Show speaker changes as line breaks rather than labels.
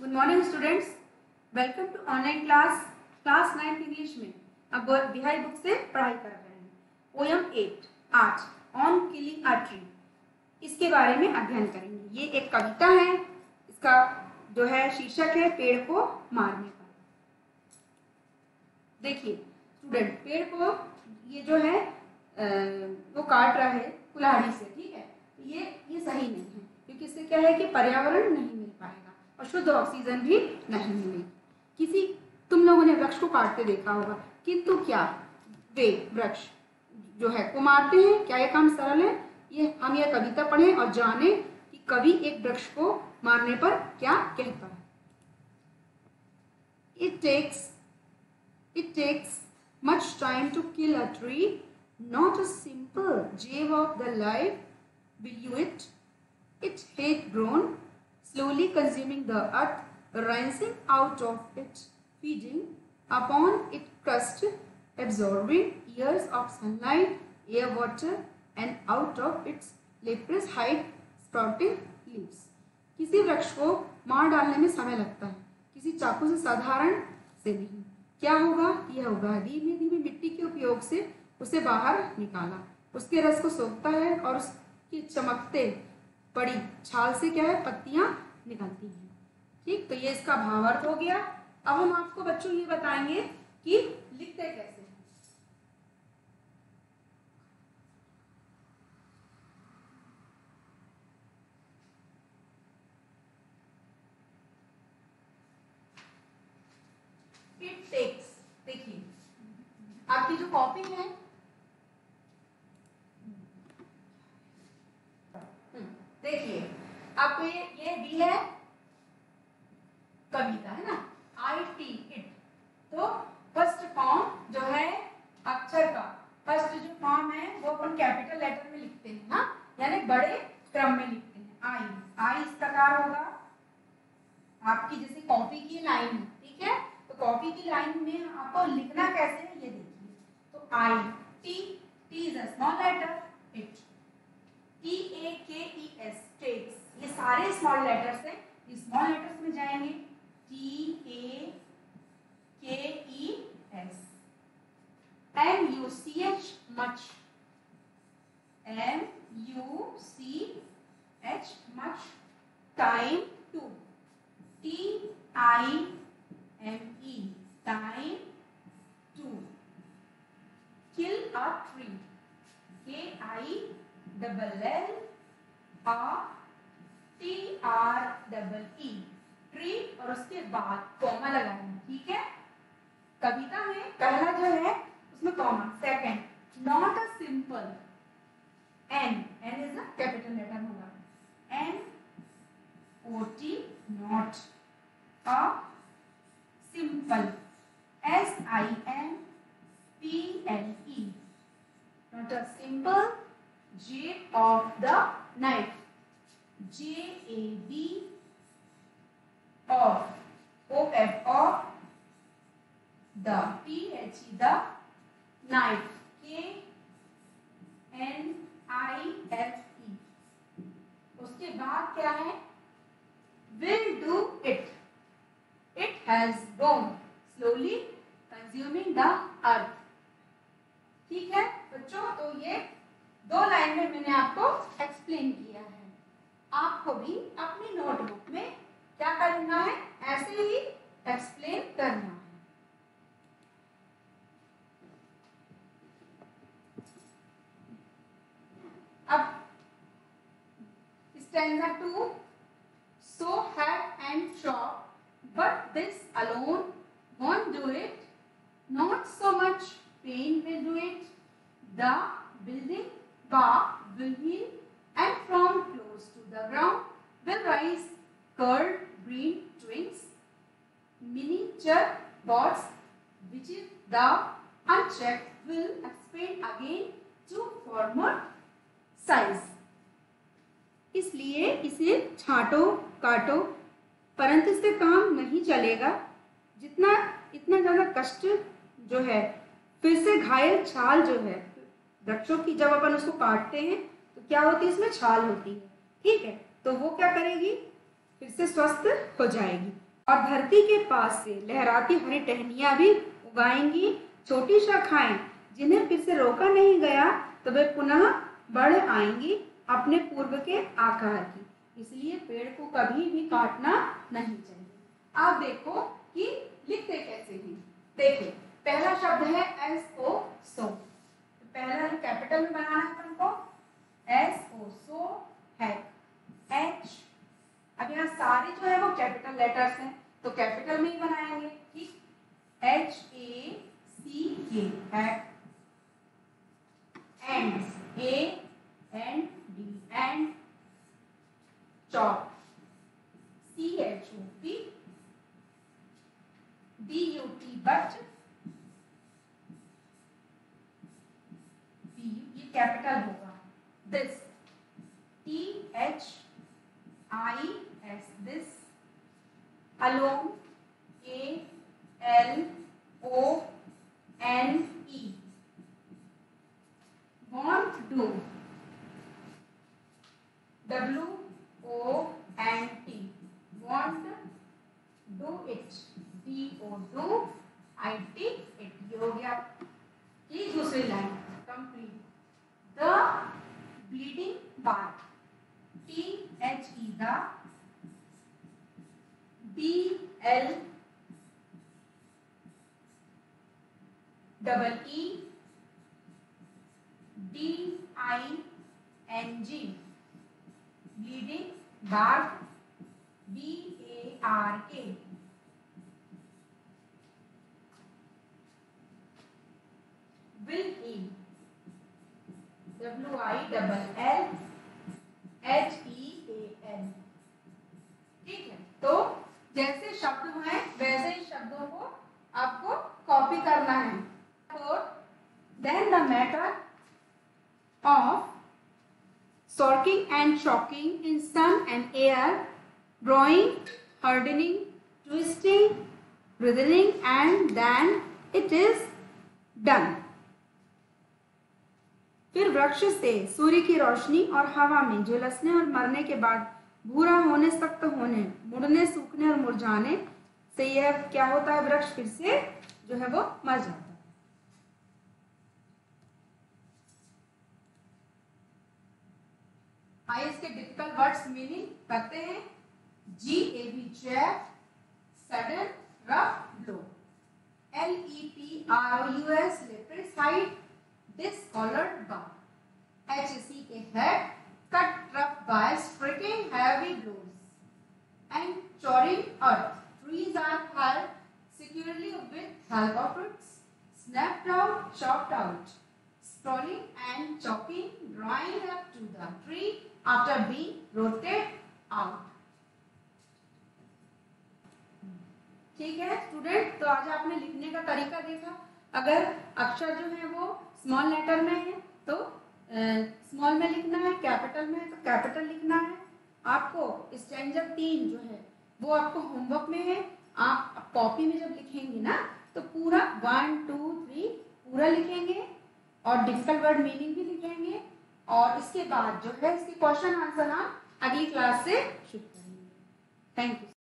Good morning students, welcome to online class 9 English में। अब बिहाई book से पढ़ाई कर रहे हैं। पोयम 8 आज ऑन किलिंग अ ट्री, इसके बारे में अध्ययन करेंगे। ये एक कविता है, इसका जो है शीर्षक है पेड़ को मारने पर। देखिए स्टूडेंट, पेड़ को ये जो है वो काट रहा है कुल्हाड़ी से, ठीक है। ये सही नहीं है, क्योंकि इससे क्या है कि पर्यावरण नहीं मिल पाएगा और शुद्ध ऑक्सीजन भी नहीं मिलेगी। तुम लोगों ने वृक्ष को काटते देखा होगा, किंतु क्या वे वृक्ष जो है को मारते हैं? क्या ये काम सरल है? ये हम ये कविता पढ़ें और जाने कि कवि एक वृक्ष को मारने पर क्या कहता है। It takes much time to kill a tree, not a simple jab of the life will you it. It had grown, slowly consuming the earth, rising out of it, feeding upon its crust, absorbing years of sunlight, air, water, and out of its leprous hide sprouting leaves. किसी वृक्ष को मार डालने में समय लगता है, किसी चाकू से साधारण से नहीं। क्या होगा? यह होगा धीमे धीमे मिट्टी के उपयोग से उसे बाहर निकाला, उसके रस को सोखता है और उसकी चमकते पड़ी छाल से क्या है पत्तियां निकलती हैं। ठीक, तो ये इसका भावार्थ हो गया। अब हम आपको बच्चों ये बताएंगे कि लिखते कैसे हैं। It takes, देखिए आपकी जो कॉपी है, देखिए आपको ये दी है कविता, है ना, IT इट। तो फर्स्ट फॉर्म जो है अक्षर का फर्स्ट जो फॉर्म है वो अपन कैपिटल लेटर में लिखते हैं ना, यानी बड़े क्रम में लिखते हैं। आई इस प्रकार होगा, आपकी जैसे कॉपी की लाइन, ठीक है। तो कॉपी की लाइन में आपको लिखना कैसे है ये देखिए। तो I T is a small letter, it TAKES takes, ये सारे स्मॉल लेटर्स हैं, ये स्मॉल लेटर्स में जाएंगे। TAKES, MUCH much, MUCH much, time to, TIME time to, kill a tree, KILL TREE, tree और उसके बाद कॉमा लगाना, ठीक है। कविता में पहला जो है उसमें comma, second not a simple, N is a capital letter होगा, NOT not, a simple, SIMPLE not a simple, J of the knife, JAB of, OF of, the, THE the, knife, KNIFE। उसके बाद क्या है? will do it, it has gone, slowly consuming the earth। ठीक है बच्चों, तो ये दो लाइन में मैंने आपको एक्सप्लेन किया है। आपको भी अपनी नोटबुक में क्या करना है, ऐसे ही एक्सप्लेन करना है। अब stanza 2, so hack and chop, but this alone won't do it, not so much pain will do it, the building bark will heal, and from close to the ground will rise curled green twigs, miniature pods, which is the unchecked will expand again to former size। इसलिए इसे छांटो काटो, परंतु इससे काम नहीं चलेगा। इतना ज्यादा कष्ट जो है, फिर से घायल छाल जो है वृक्षों की, जब अपन उसको काटते हैं तो क्या होती है, इसमें छाल होती है, ठीक है। तो वो क्या करेगी, फिर से स्वस्थ हो जाएगी। और धरती के पास से लहराती हरी टहनियां भी उगाएंगी छोटी शाखाएं, जिन्हें फिर से रोका नहीं गया तो वे पुनः बढ़ आएंगी अपने पूर्व के आकार की। इसलिए पेड़ को कभी भी काटना नहीं चाहिए। आप देखो कि लिखते कैसे हैं। देखिए पहला शब्द है SO सो, पहला कैपिटल में बनाना है तुमको SO सो है H। अब यहाँ सारे जो है वो कैपिटल लेटर्स हैं तो कैपिटल में ही बनाएंगे, ठीक। HACK hack, and AND and, chop CHOP, BUT but, ये कैपिटल होगा। This THIS this, alone ALONE, want do WONT, want do it DO IT it, ये हो गया। ये दूसरी line complete. The bleeding bark THE the, BLEEDING bleeding bark BARK, will he WILLLHEAL, ठीक है। तो जैसे शब्द हैं वैसे ही शब्दों को आपको कॉपी करना है। Then the matter of sorting and chalking in sun and air, drawing, hardening, twisting, writhing, and then it is done। फिर वृक्ष से सूर्य की रोशनी और हवा में झुलसने और मरने के बाद भूरा होने, सख्त होने, मुड़ने, सूखने और मुरझाने से यह क्या होता है, वृक्ष फिर से जो है वो मर जाता है। आइए इसके डिफिकल्ट वर्ड्स मीनिंग करते हैं। GAB chair, sudden, rough, blow. LEPROUS लेप्रिसाइड, discolored bark। HCK head, cut rough by striking heavy blows and choring earth। Trees are held securely with help of roots, snapped out, chopped out, sprawling and chopping, drawing up to the tree after being rooted out। ठीक है student, तो आज आपने लिखने का तरीका देखा। अगर अक्षर जो है वो स्मॉल लेटर में है तो स्मॉल में लिखना है, कैपिटल में है तो कैपिटल लिखना है। आपको स्टैंजा 3 जो है वो आपको होमवर्क में है। आप कॉपी में जब लिखेंगे ना तो पूरा 1 2 3 पूरा लिखेंगे और डिफिकल्ट वर्ड मीनिंग भी लिखेंगे और इसके बाद जो है इसके क्वेश्चन आंसर आप अगली क्लास से शुरू करेंगे। Thank you.